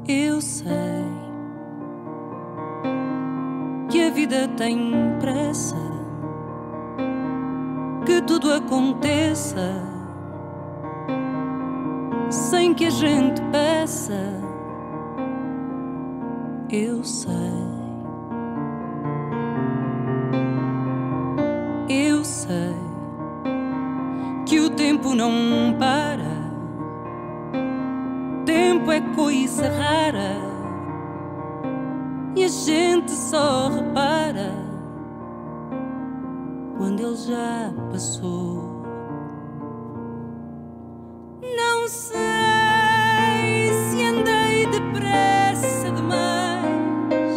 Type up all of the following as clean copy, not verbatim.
Eu sei que a vida tem pressa, que tudo aconteça sem que a gente peça. Eu sei, eu sei que o tempo não para. Tempo é coisa rara e a gente só repara quando ele já passou. Não sei se andei depressa demais,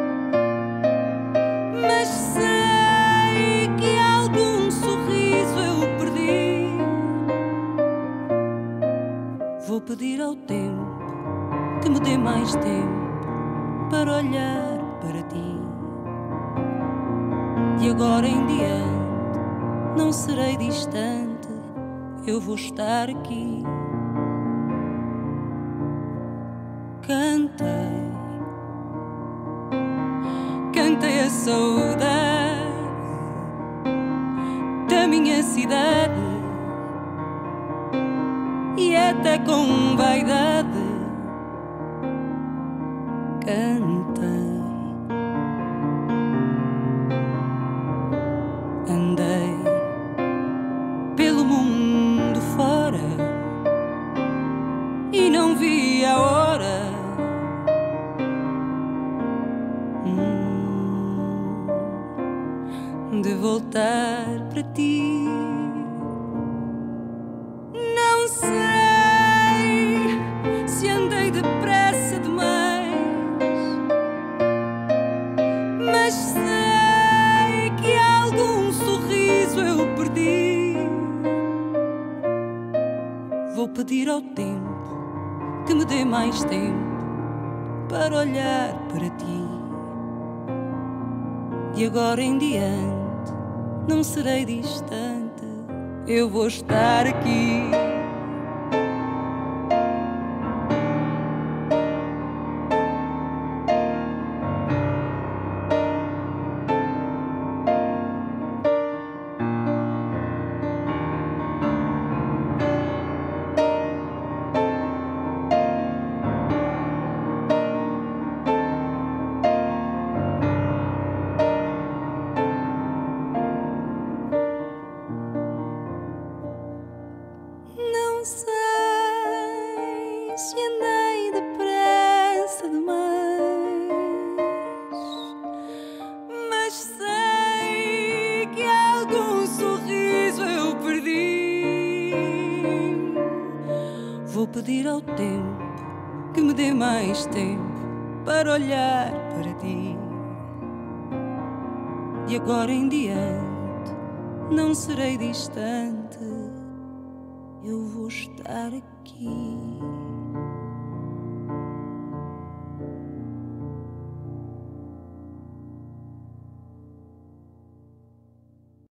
mas sei que algum sorriso eu perdi. Vou pedir ao tempo que me dê mais tempo para olhar para ti. De agora em diante não serei distante, eu vou estar aqui. Cantei, cantei a saudade da minha cidade e até com vaidade cantei. Andei pelo mundo fora e não vi a hora de voltar para ti. Não sei se andei depressa demais, mas sei que algum sorriso eu perdi. Vou pedir ao tempo que me dê mais tempo para olhar para ti. De agora em diante não serei distante, eu vou estar aqui. Não sei se andei depressa demais, mas sei que algum sorriso eu perdi. Vou pedir ao tempo que me dê mais tempo para olhar para ti. De agora em diante não serei distante, eu vou estar aqui.